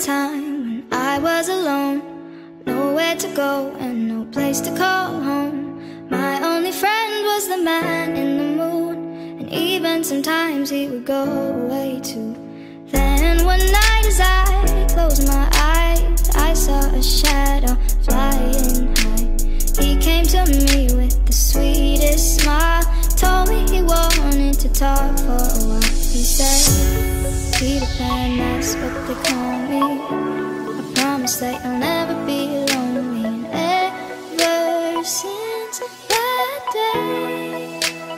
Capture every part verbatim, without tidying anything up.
time when I was alone, nowhere to go and no place to call home. My only friend was the man in the moon, and even sometimes he would go away too. Then one night as I closed my eyes, I saw a shadow flying high. He came to me with the sweetest smile, told me he wanted to talk for a while. He said, Peter Pan, that's what they call me. I promise that you'll never be lonely. And ever since that day,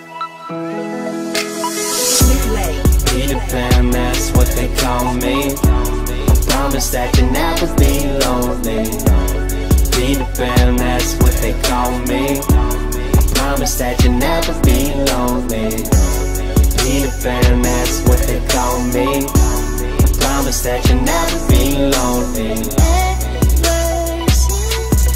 Peter Pan, that's what they call me. I promise that you'll never be lonely. Peter Pan, that's what they call me. I promise that you'll never be lonely. Peter Pan, that's what they call me. I promise that you'll never be lonely. ever since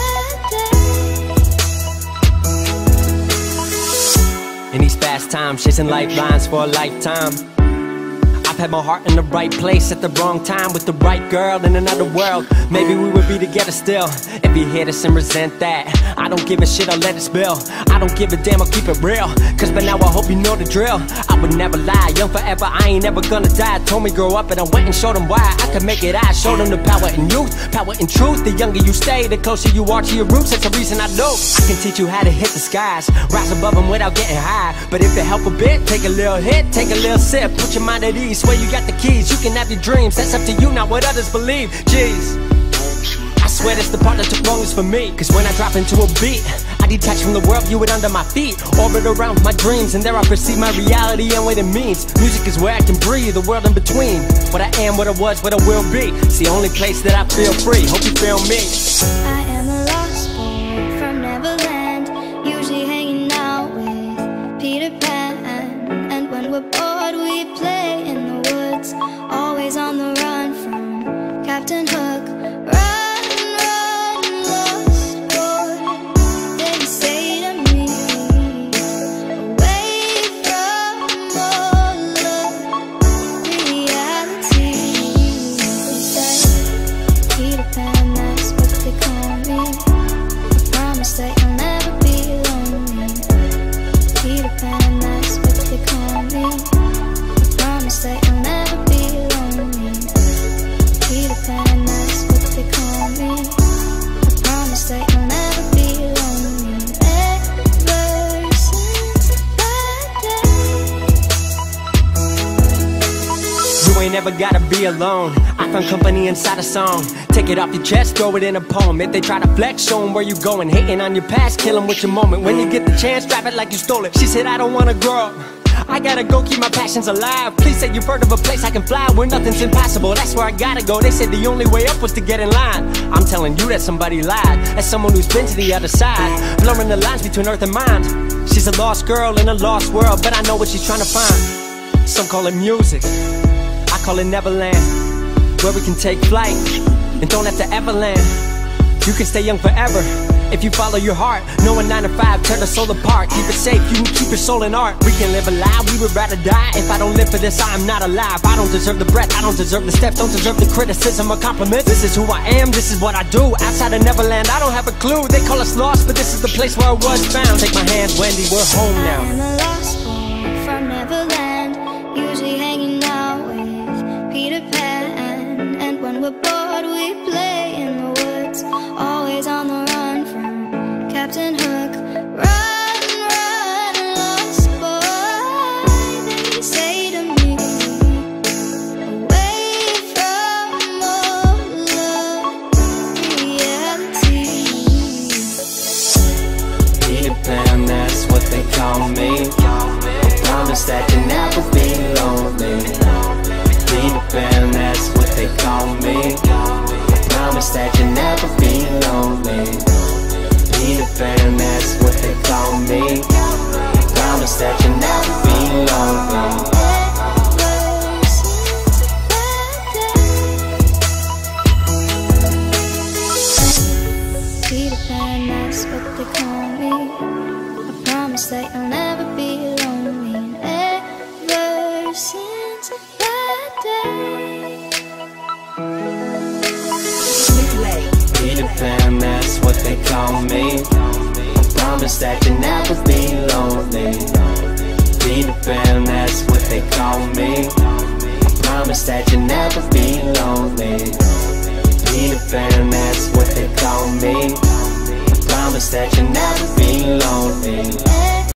that day. In these fast times, chasing lifelines for a lifetime, I've had my heart in the right place at the wrong time with the right girl in another world. Maybe we would be together still. If you hear this and resent that, I don't give a shit, I'll let it spill. I don't give a damn, I'll keep it real, cause by now I hope you know the drill. I would never lie, young forever, I ain't ever gonna die. Told me grow up and I went and showed them why I could make it. I showed them the power in youth, power in truth. The younger you stay, the closer you are to your roots. That's the reason I know I can teach you how to hit the skies, rise above them without getting high. But if it help a bit, take a little hit, take a little sip, put your mind at ease. Swear you got the keys, you can have your dreams. That's up to you, not what others believe. Jeez, I swear that's the part that took longest for me. Cause when I drop into a beat, I detach from the world, view it under my feet, orbit around my dreams, and there I perceive my reality and what it means. Music is where I can breathe, the world in between. What I am, what I was, what I will be. It's the only place that I feel free. Hope you feel me. I am a lost boy from Neverland, usually hanging out with Peter Pan. And when we're bored we play in the woods, always on the run from Captain Hook. Run, run, lost boy, they say to me, away from all of reality. They say, Peter Pan, that's what they call me. I promise that you'll never be lonely. Peter Pan, that's what they call me. I promise that you'll never be lonely. Peter Pan, that's what they call me. I promise that you'll never be lonely. Ever since that day. You ain't never gotta be alone. I found company inside a song. Take it off your chest, throw it in a poem. If they try to flex, show them where you going. Hating on your past, kill them with your moment. When you get the chance, drop it like you stole it. She said I don't wanna grow up, I gotta go keep my passions alive. Please say you've heard of a place I can fly where nothing's impossible. That's where I gotta go. They said the only way up was to get in line. I'm telling you that somebody lied. As someone who's been to the other side, blurring the lines between earth and mind. She's a lost girl in a lost world, but I know what she's trying to find. Some call it music, I call it Neverland, where we can take flight and don't have to ever land. You can stay young forever if you follow your heart. No one nine to five, tear the soul apart. Keep it safe, you can keep your soul in art. We can live alive, we would rather die. If I don't live for this, I am not alive. I don't deserve the breath, I don't deserve the steps, don't deserve the criticism or compliments. This is who I am, this is what I do. Outside of Neverland, I don't have a clue. They call us lost, but this is the place where I was found. Take my hand, Wendy, we're home now. I am a lost boy from Neverland, usually hanging out with Peter Pan. And when we're bored we play in the woods, always on the run from Captain Hook. Run, run, lost boy, they say to me, away from all of reality. Peter Pan, that's what they call me. I promise that you'll never be lonely. Peter Pan, that's what they call me. I promise that you'll never be lonely. Peter Pan, that's what they call me. I promise that you'll never be lonely. Ever since that day. Peter Pan, that's what they call me. I promise that you'll never be lonely. Ever since that day. fam, that's what they call me. I promise that you'll never be lonely. Peter Pan, that's what they call me. I promise that you'll never be lonely. Peter Pan, that's what they call me. I promise that you'll never be lonely.